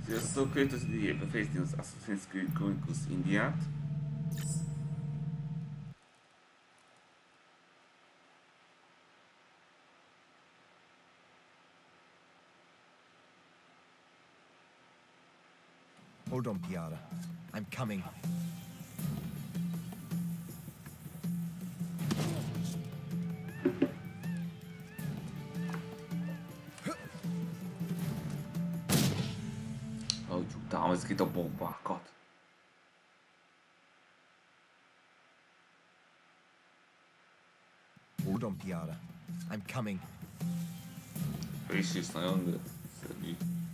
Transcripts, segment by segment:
You're so creative to the befejteni Assassin's Creed Chronicles indiját. Hold on, Piara. I'm coming. Ahogy támasz itt a bombákat. Hold on, Piara. I'm coming. Friss is nagyon szörnyű.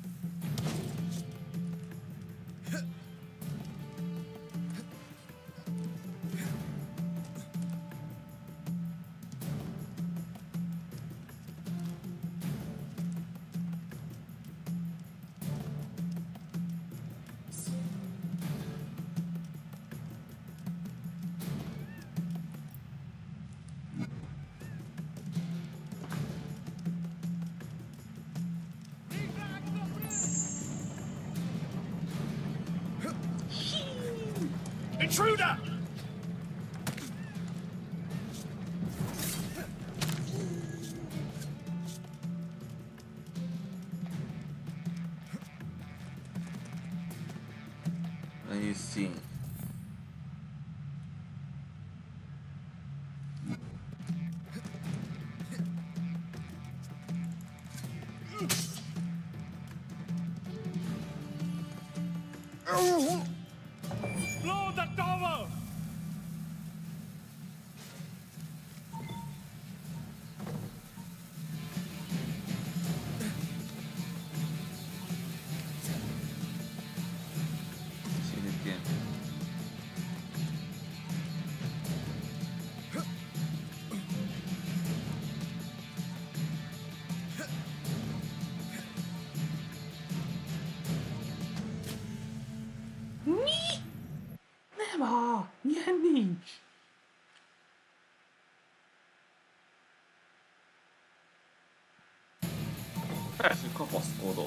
Intruder! Aí sim. Blow the tower! Şimdi diyelim. Nem ha! Ilyen nincs! Persze, kapaszkodok.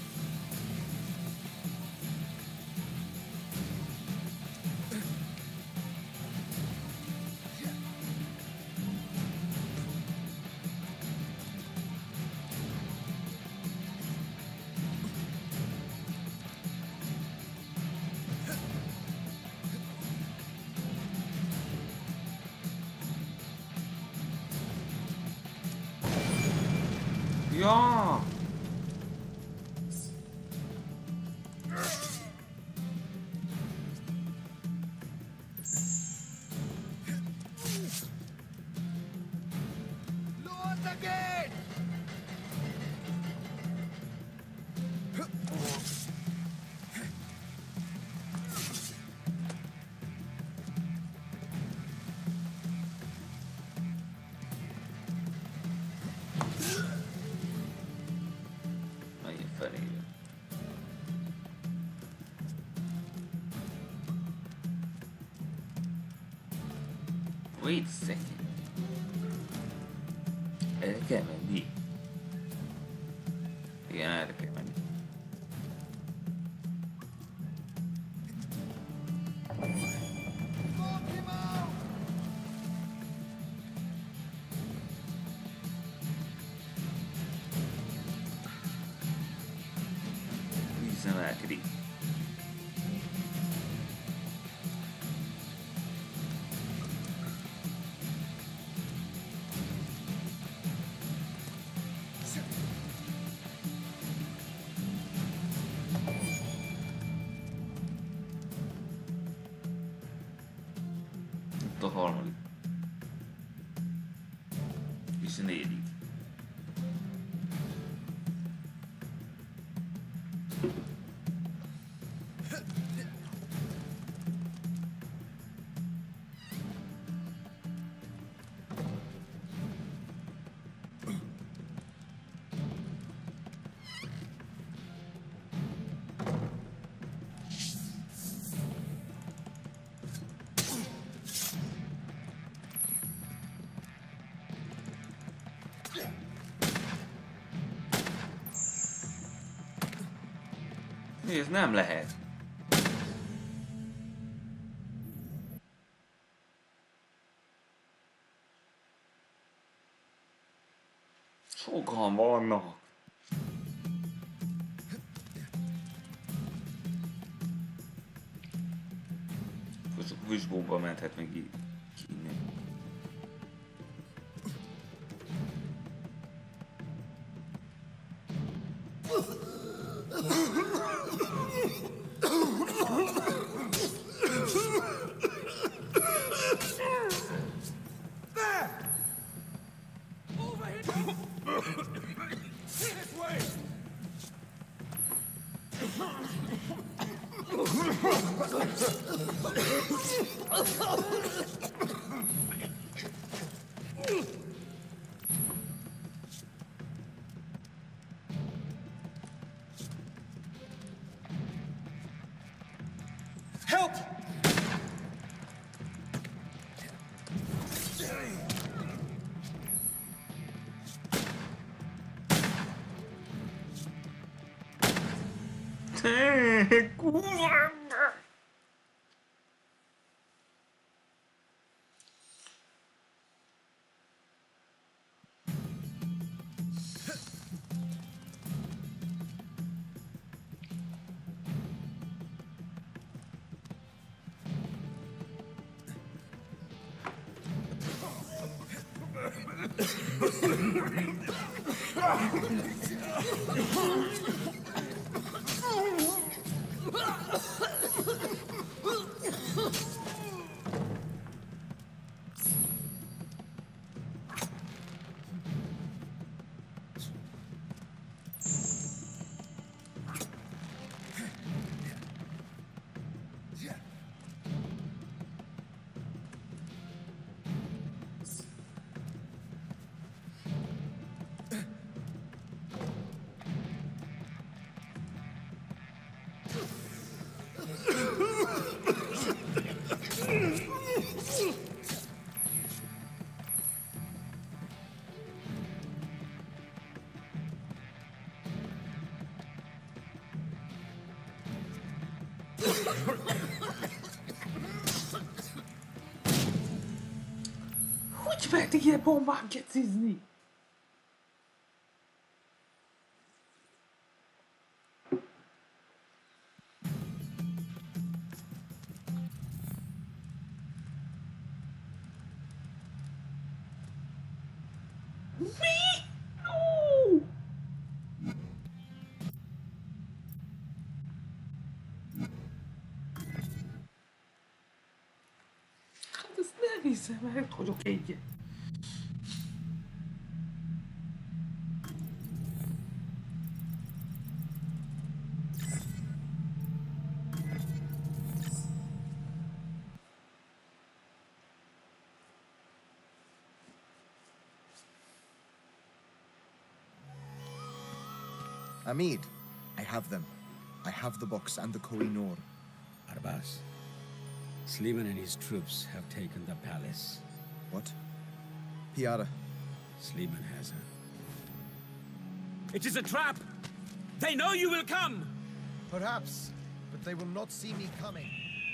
Ja! Lord again! Megint felé. Wait a second. Erre kell menni. Igen, erre kell menni. Smoke him out! Vízemelkedik. Itt a harmadik. És a negyedik. Ez nem lehet. Sokan vannak. Csak vizsgóba menthet meg így innen. Help! Kurwa! Hogy mertek ilyen bombán gecizni? Mi? No! Hát ezt nem hiszem, mert hagyok egyet. Amid, I have them. I have the box and the Koh-i-Noor. Arbaz, Sliman and his troops have taken the palace. What? Piara, Sliman has her. It is a trap! They know you will come! perhaps, but they will not see me coming.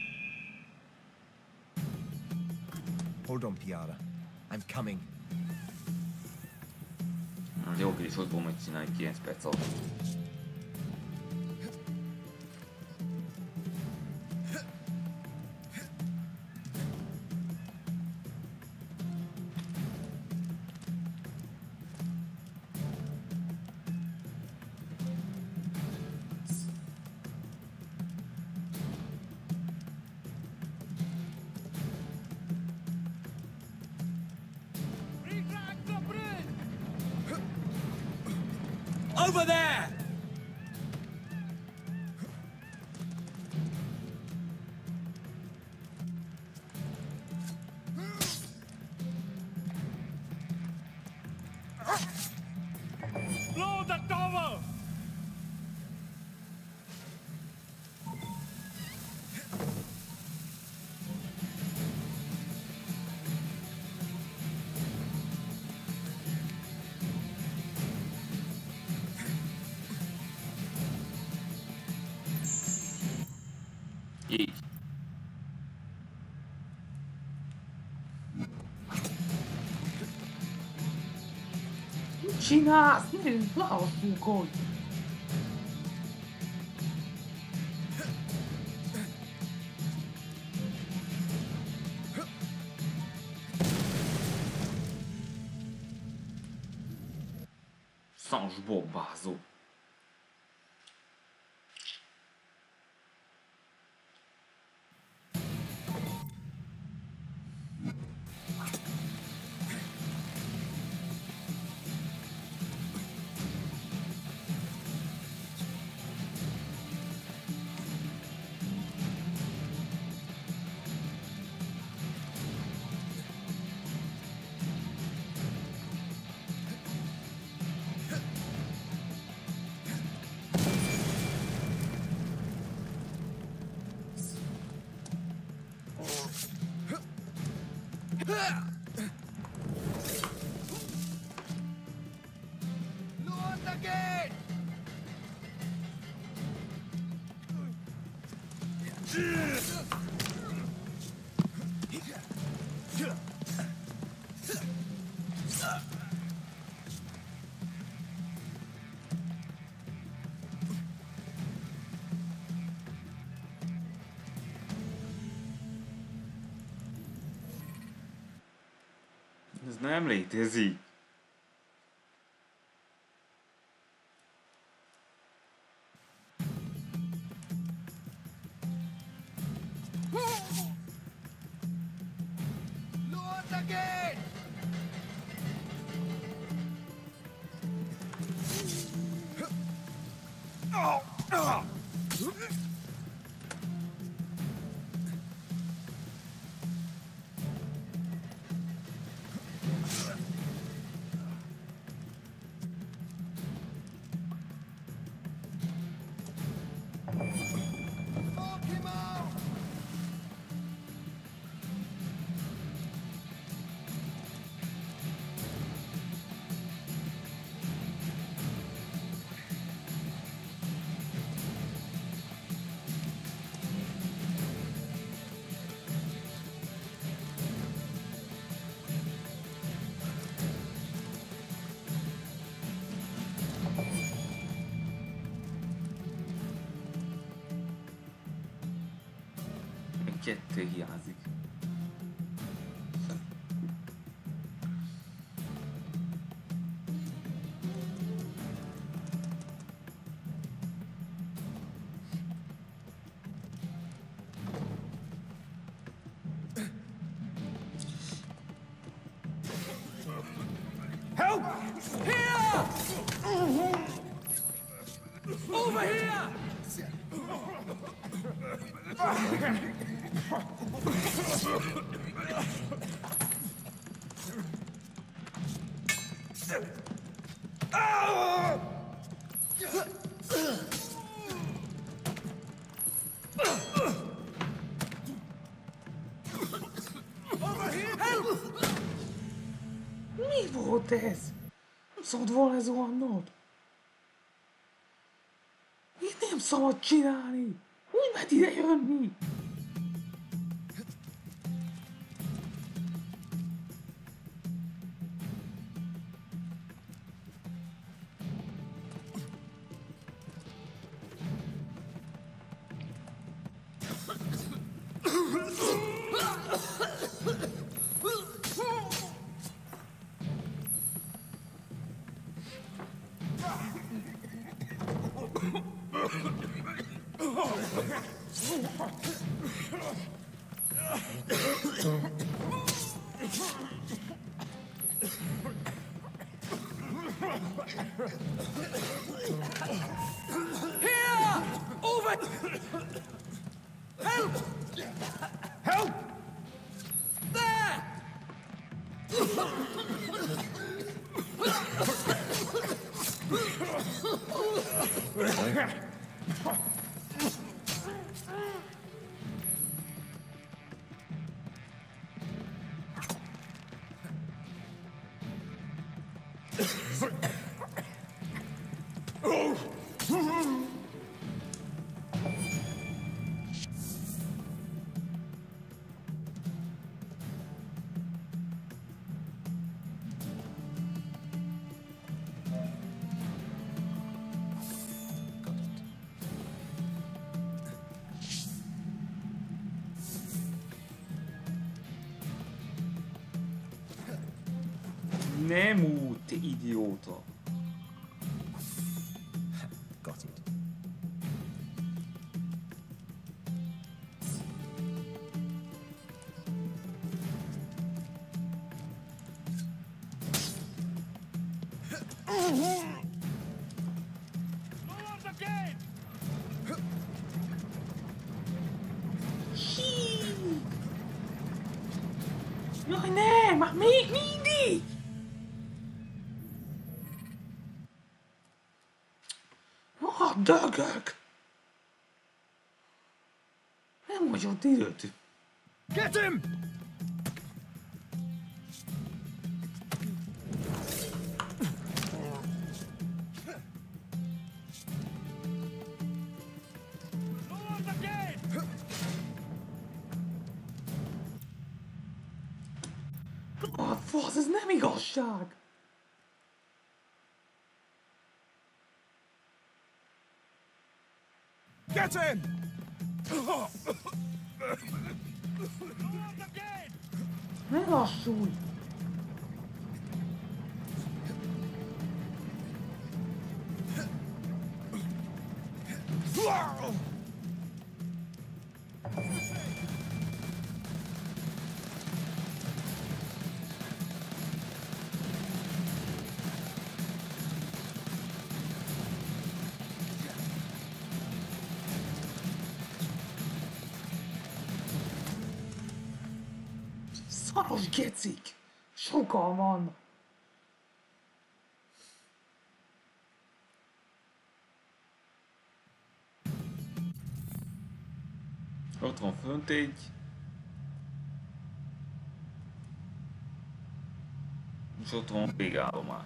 Hold on, Piara. I'm coming. Jó kis, hogy fogom megcsinálni 9 perc alatt. Retract the bridge! Over there! Blow the tower! Így. Mit csinálsz? Nézd, lehosszúkodj! Szans bombázó. Ez nem létezik. Kettő hiányzik. Help! Here! Over here! Mi volt ez? Nem szabad volna zuhannod? Itt nem szabad csinálni! Úgy mert ide jönni! Here! Over! Help! Help! There! Nem úgy, te idióta. Got it. Lower the gate! Jaj, nem! Már még mindig! Dögök! Nem hagyott időt. Get him! Lower the gate! A fasz, ez nem igazság! Get him! Lower the gate! Ne lassulj! Szaros gecik! Sokan vannak! Ott van fönt egy. És ott van végállomás.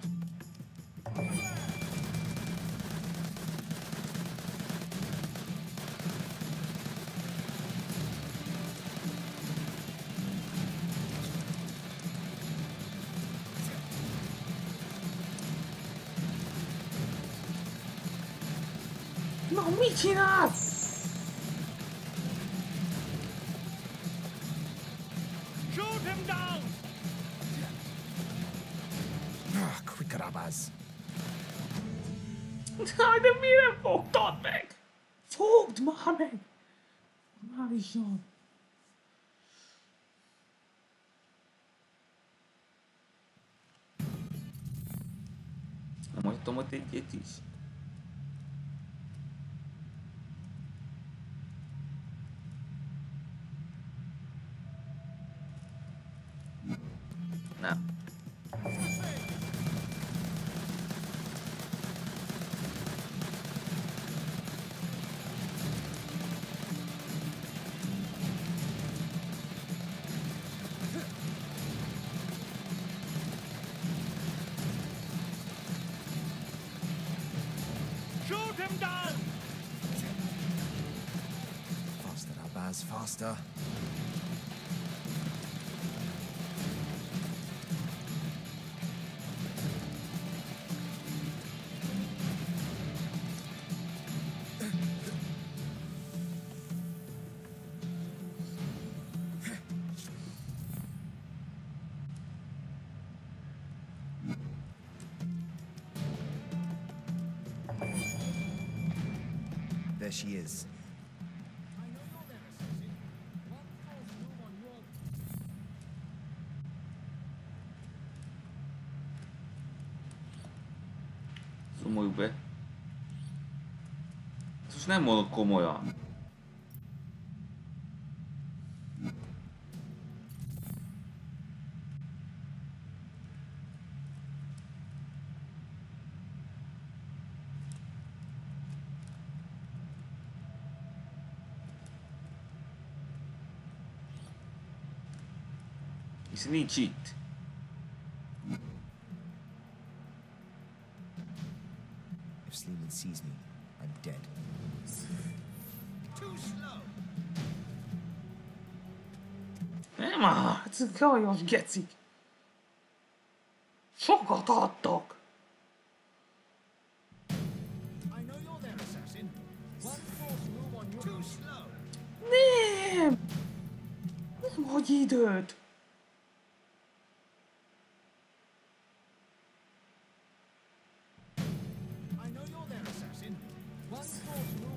Na, mit csinálsz? Shoot him down! Quicker, Abaz. Jaj, de mire fogtad meg? Fogd már meg! Már is van. Nem hagytam ott egyet is. Nem. Shoot him down! Faster, Abaz, faster. There she is. Szomoljuk be. Ezt most nem mondod komolyan. Hiszen nincs itt. If Sleeman sees me, I'm dead. Too slow! Nem már, ezek gajos gecik. Sokat adtak. I know you're there, assassin. One false move on your... Too slow! Nem! Nem hagy időt.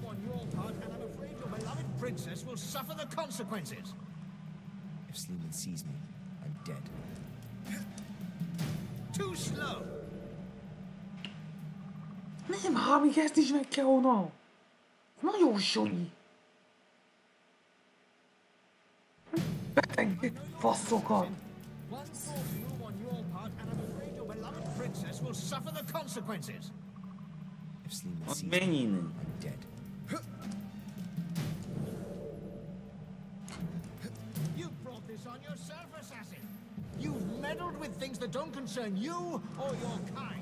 on your part, and I'm afraid your beloved princess will suffer the consequences. If Sleeman sees me, I'm dead. Too slow. Nem, hát még ezt is meg kell onnan. Nagyon sonyi. Beteg faszokat. One false move on your part, and I'm afraid your beloved princess will suffer the consequences. If Sleeman Ott sees me, menj innen. I'm dead. You brought this on yourself, assassin. You've meddled with things that don't concern you or your kind.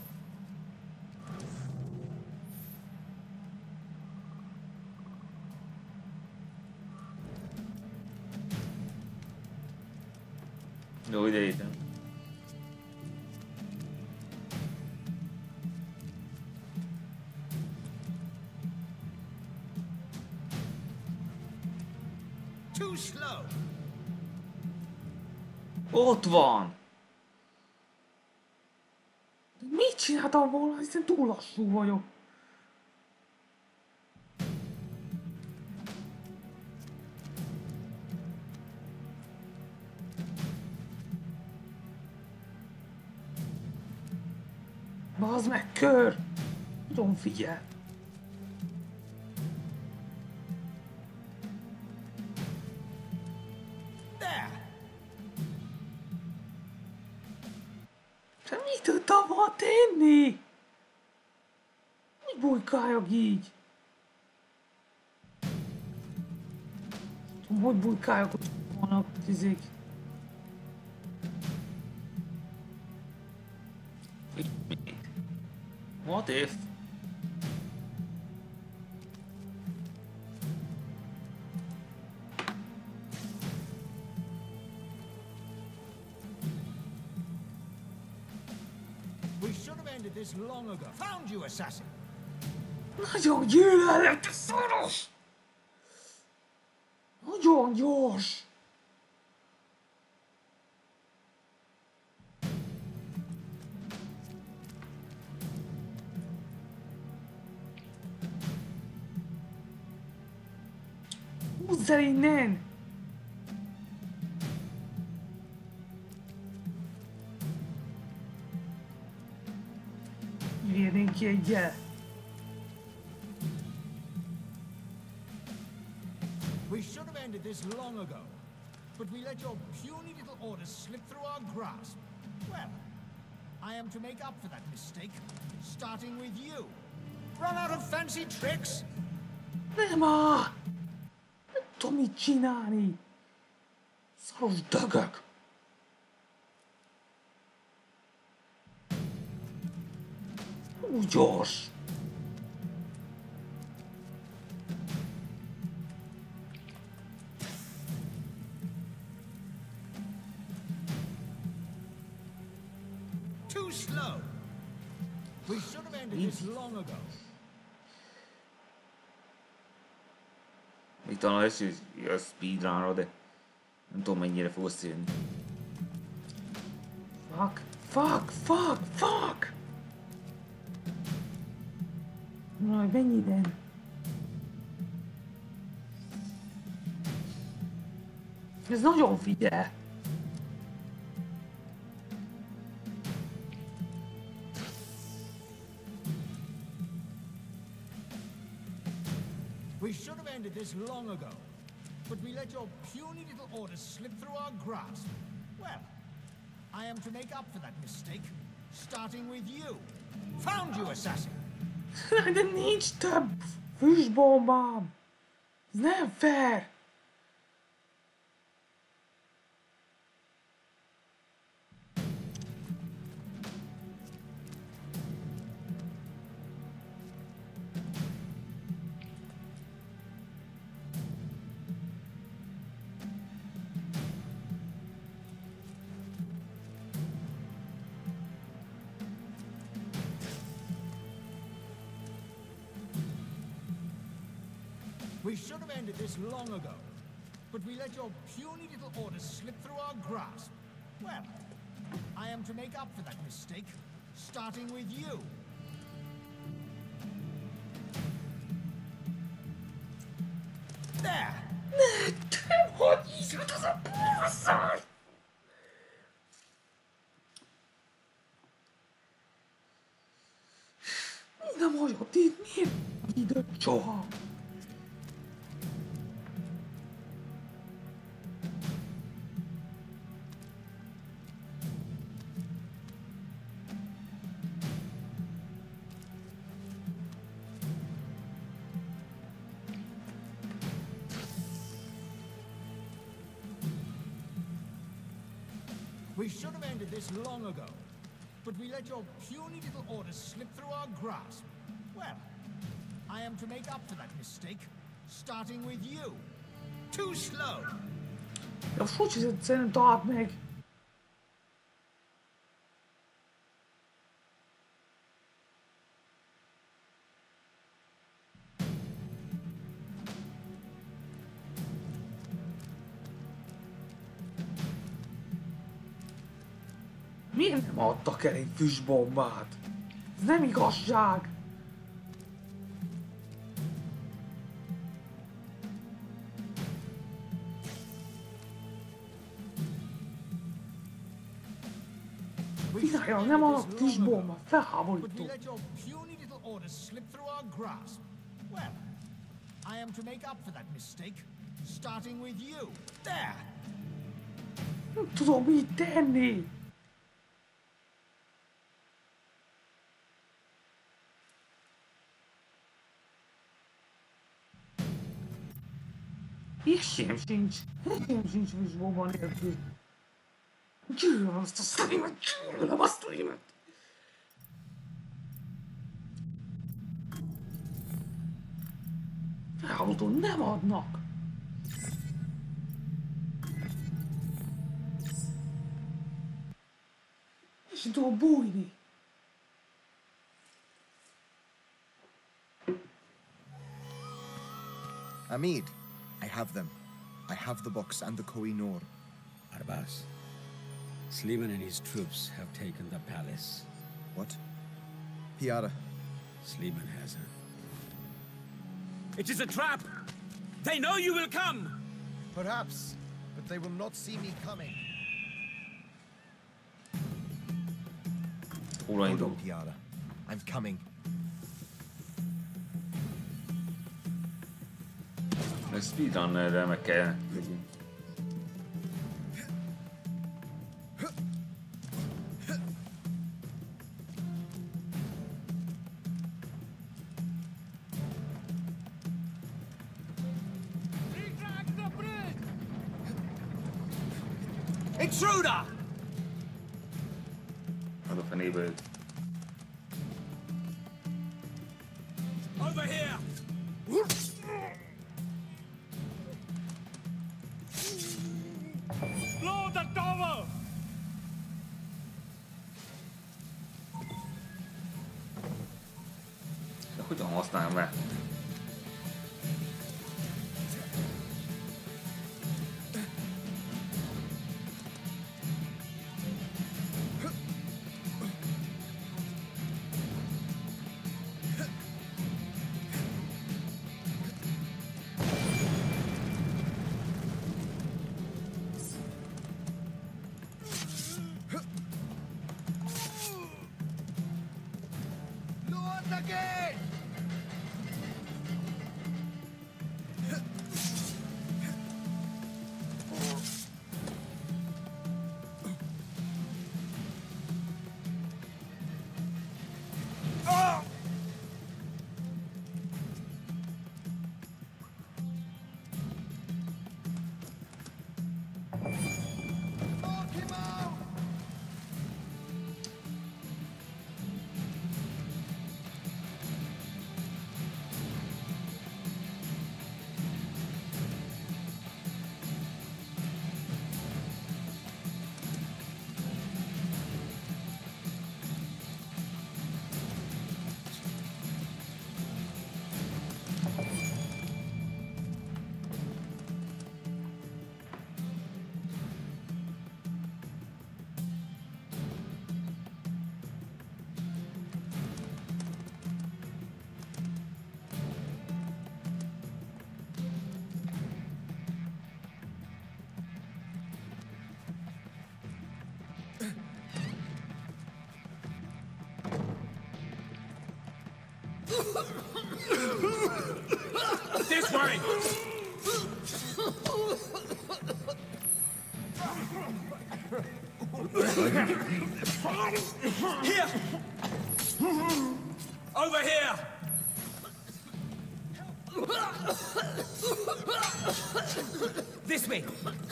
Jó, ide értem. Too slow. Ott van! Mit csináltam volna, hiszen túl lassú vagyok. Bazd meg, kör! Nagyon figyel! There. Te mit tudtam volna tenni? Hogy bujkáljak így? Tudom, hogy bujkáljak, hogy vannak tizék. What if? We should have ended this long ago. Found you, assassin. Nagyon gyűlölöm, te szoros! Nagyon gyors! Húzz el innen! Vérnénk ki egyel. We should have ended this long ago. But we let your puny little orders slip through our grasp. Well, I am to make up for that mistake, starting with you. Run out of fancy tricks? Nem áll! Nem tudom mit csinálni! Szaros dögök! Úgy gyors! Too slow. We should have ended this long ago. Még talán lesz, hogy a speedrunra, de nem tudom mennyire fog összejönni. Fuck! Fuck! Fuck! Fuck! Na, menj ide! Ez nagyon figyel! We should have ended this long ago. But we let your puny little orders slip through our grasp. Well, I am to make up for that mistake, starting with you. Found you, assassin. De nincs több füstbombám! Ez nem fair! We should have ended this long ago. But we let your puny little orders slip through our grasp. Well, I am to make up for that mistake, starting with you. Szület az a kurva. Mi nem hagyott itt? Miért ide soha? We should have ended this long ago, but we let your puny little orders slip through our grasp. Well, I am to make up for that mistake, starting with you. Too slow. Ja hogy ez egyszerűen tart meg? Miért nem adtak el egy füstbombát? Ez nem igazság! Vigyájál, nem a füstbomba, But we felháborító! let your puny little orders slip through our grasp. Well, I am to make up for that mistake, starting with you. There! Nem tudom mit tenni! Esélyem sincs füstbomba nélkül. Gyűlölöm azt a streamet, gyűlölöm a streamet! Felháborító, nem adnak! És tudom bújni! Amid, I have them. I have the box and the Koh-i-Noor. Arbaz, Sleeman and his troops have taken the palace. What? Piara, Sleeman has her. It is a trap! They know you will come! perhaps, but they will not see me coming. Hol Hold indul? on, Piara. I'm coming. Meg speedrunnerrel meg kell. Intruder! Ad a fenébe őt. Over here! Blow the tower! De hogyan használom le? Lord again! Knock him out! This way! Here! Over here! This way!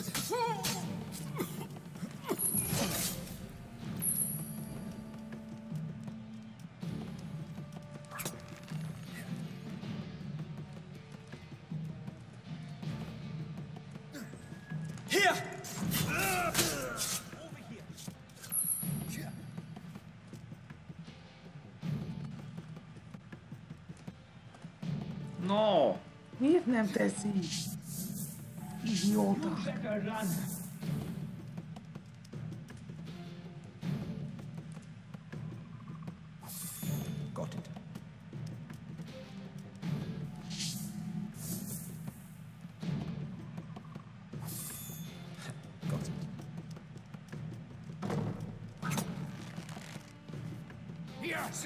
Here! No! Miért nem teszi? Idióta. Got it. Got it. Yes!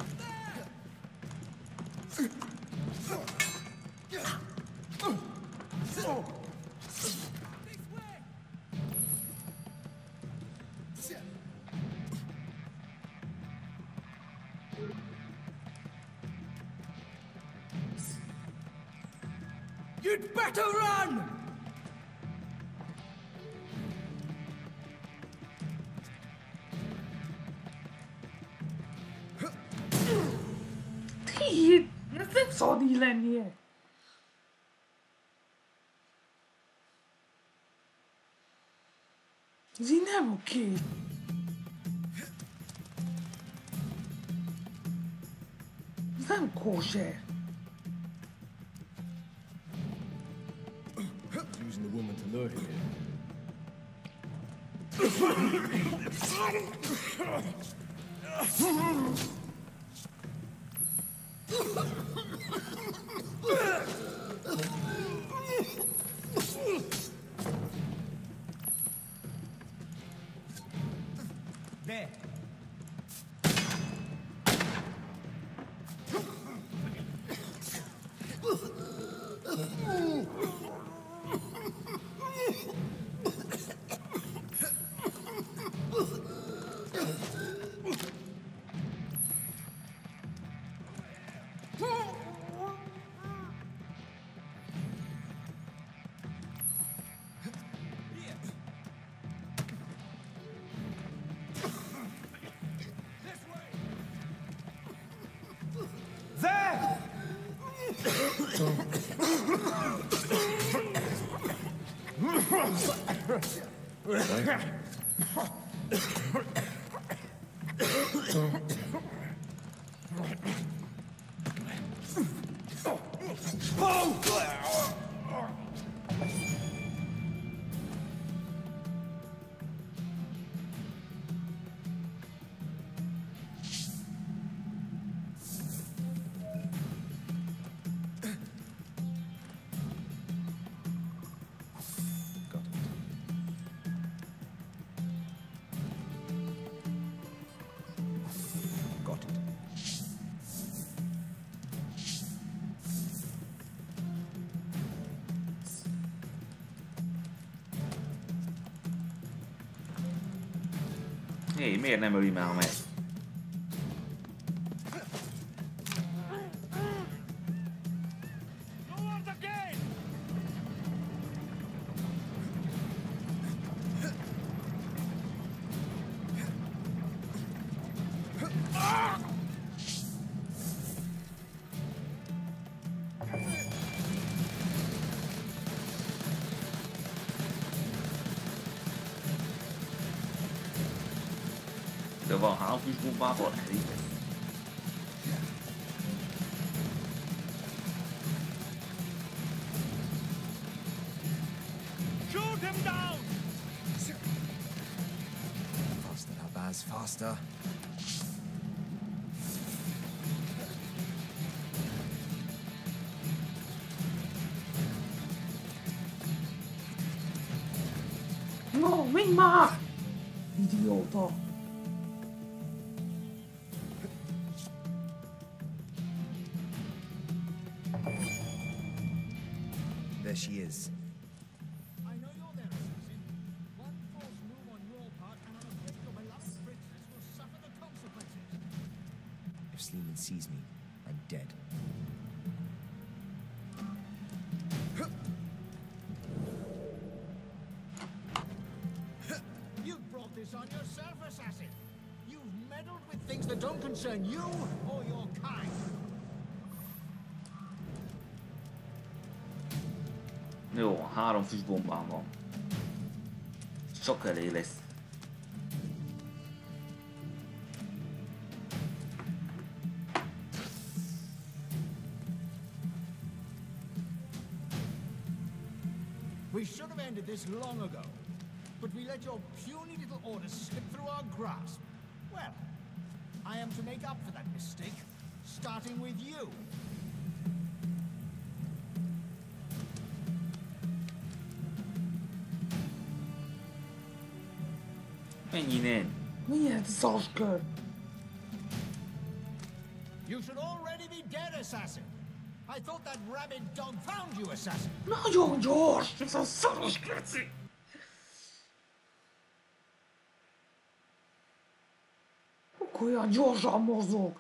You'd better run! Hét, ez nem szabad így lennie. Ez így nem oké. Ez nem kóser. Using the woman to lure him in. There. There! Got it. Hé, miért nem öli már meg? De van hálófűsbombával elég. Shoot him down! Faster, Habaz, faster. No, menj már! Idióta. There she is. I know you're there, assassin. One false move on your part, and I'm afraid your beloved princess will suffer the consequences. If Sleeman sees me, I'm dead. You've brought this on yourself, assassin. You've meddled with things that don't concern you or your kind. Jó, 3 füstbombám van. Csak elég lesz. We should have ended this long ago, but we let your puny little orders slip through our grasp. Well, I am to make up for that mistake, starting with you. Menj innen! Milyen szaskör? You should already be dead, assassin. I thought that rabid dog found you, assassin. Nagyon gyors ez a szaros keci! Olyan gyorsan mozog!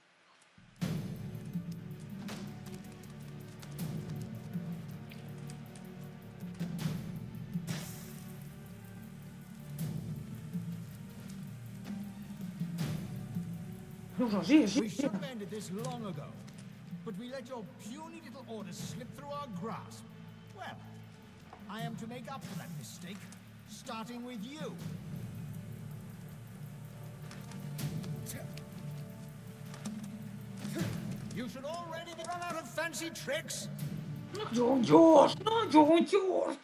We should have ended this long ago, but we let your puny little orders slip through our grasp. Well, I am to make up for that mistake, starting with you. You should already be run out of fancy tricks. Nagyon gyors, nagyon gyors!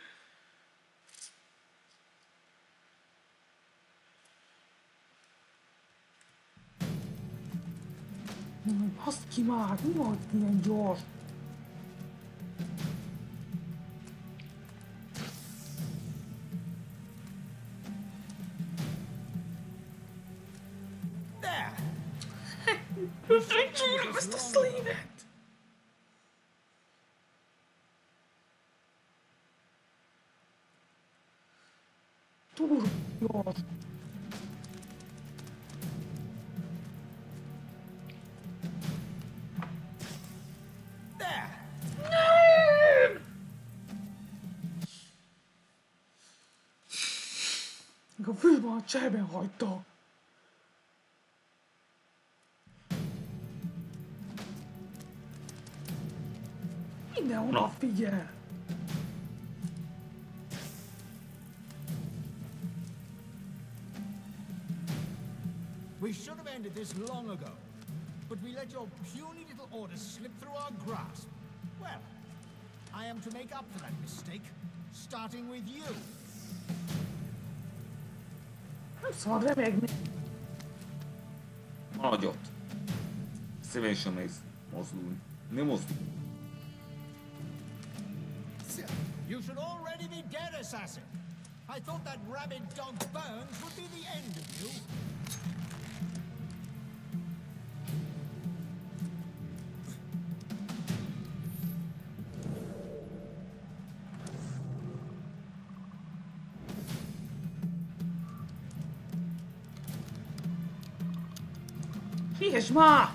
Baszd ki már, mi volt ilyen gyors? There! Gyűlöm ezt a Sleemet! Túl gyors! There! Nem! A főben a cserben hagyta. Mindenhol figyel. We should have ended this long ago, but we let your puny little orders slip through our grasp. Well, I am to make up for that mistake, starting with you. Nem szabad remegni. Maradj ott! Szépen sem mész mozdulni. Nem mozdulj. You should already be dead, assassin. I thought that rabid dog Burns would be the end of you. Figyelj már!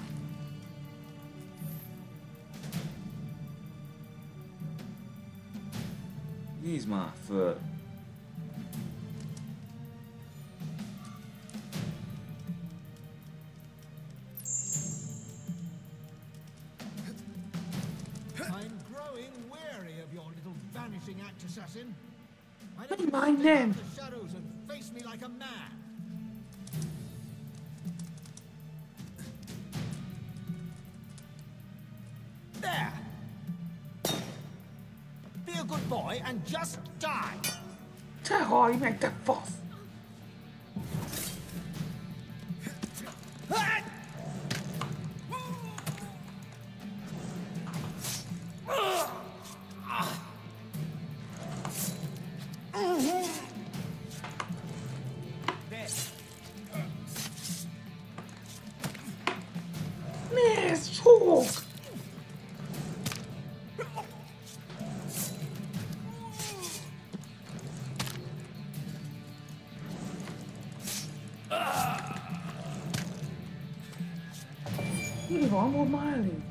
Nézd már föl! I'm growing weary of your little vanishing act, assassin. I Say don't my step out name. the shadows and face me like a man. There. Be a good boy and just die. Te halj meg, te fasz! Nézd, csók! van, volt már elég.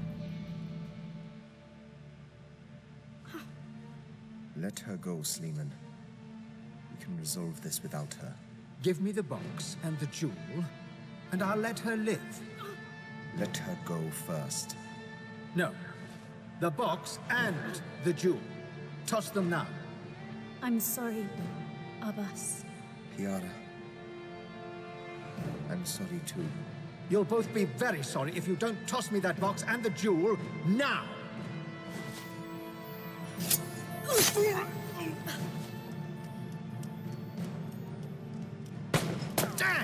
Let her go, Sleeman. We can resolve this without her. Give me the box and the jewel, and I'll let her live. Let her go first. No. The box and the jewel. Toss them now. I'm sorry, Abbas. Kiara. I'm sorry too. You'll both be very sorry if you don't toss me that box and the jewel now. Damn!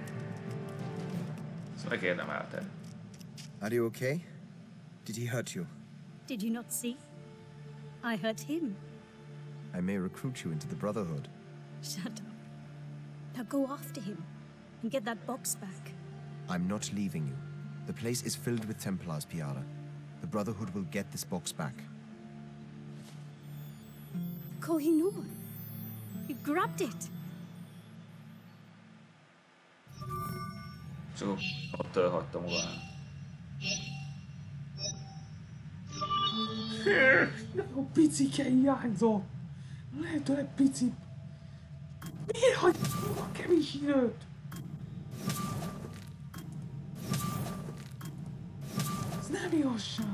Ezt megérdemelted. Are you okay? Did he hurt you? Did you not see? I hurt him. I may recruit you into the Brotherhood. Shut up. Now go after him and get that box back. I'm not leaving you. The place is filled with Templars, Piara. The Brotherhood will get this box back. Kohinoor. You grabbed it. Csak ott hagytam volna. Nagyon picike hiányzott. Lehetőleg pici. Miért hagytuk a kevés időt? Ez nem igazság.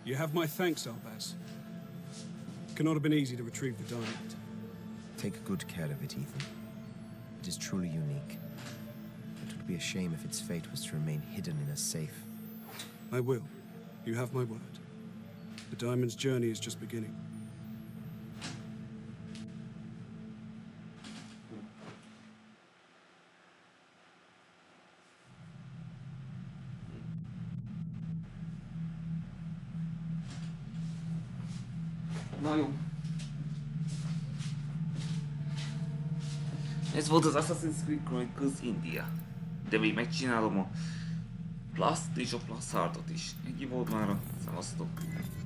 You have my thanks, Albaz. It cannot have been easy to retrieve the diamond. Take good care of it, Ethan. It is truly unique. It would be a shame if its fate was to remain hidden in a safe. I will. You have my word. The diamond's journey is just beginning. Na jó. Ez volt az Assassin's Creed Chronicles India. De még megcsinálom a Plus-t és a Plus Hardot is. Ennyi volt mára. Szevasztok.